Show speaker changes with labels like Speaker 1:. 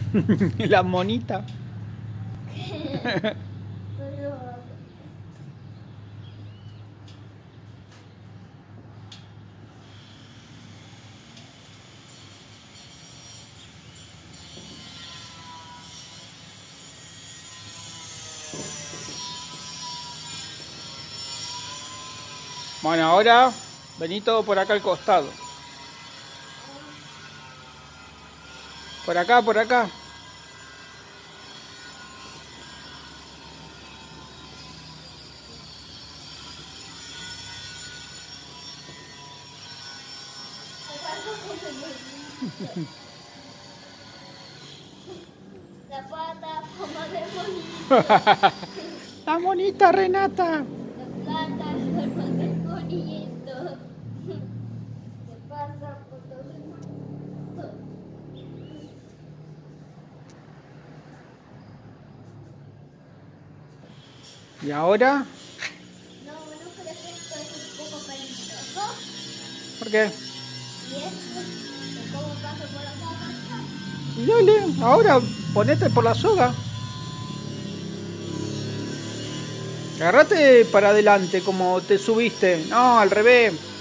Speaker 1: La monita. Bueno, ahora vení todo por acá al costado. Por acá, por acá.
Speaker 2: La pata, forma de monito.
Speaker 1: La monita Renata.
Speaker 2: La plata, forma de monito. ¿Qué pasa por todo el mundo?
Speaker 1: ¿Y ahora?
Speaker 2: No, ¿no crees que esto es un poco peligroso?
Speaker 1: ¿Por qué?
Speaker 2: ¿Y esto? ¿Cómo paso por acá?
Speaker 1: Y dale, ahora ponete por la soga. Agarrate para adelante como te subiste. No, al revés.